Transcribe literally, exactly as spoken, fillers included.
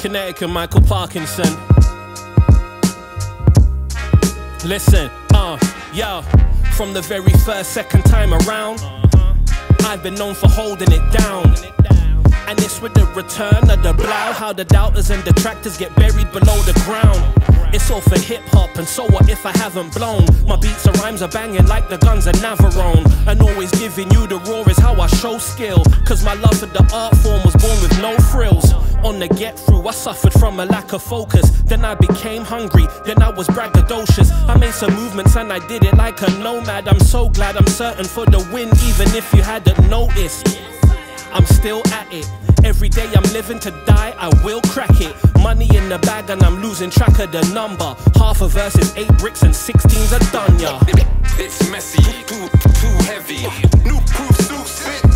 Connecticut, Michael Parkinson. Listen, uh, yo, from the very first, second time around, I've been known for holding it down. And it's with the return of the blow, how the doubters and detractors get buried below the ground. It's all for hip-hop, and so what if I haven't blown? My beats and rhymes are banging like the guns of Navarone. And always giving you the raw is how I show skill, cause my love for the art form was born with no frills. On the get-through, I suffered from a lack of focus. Then I became hungry, then I was braggadocious. I made some movements and I did it like a nomad. I'm so glad I'm certain for the win, even if you hadn't noticed. I'm still at it. Every day I'm living to die, I will crack it. Money in the bag and I'm losing track of the number. Half a verse is eight bricks and sixteens are done, ya. It's messy, too, too heavy. New proof suits fit.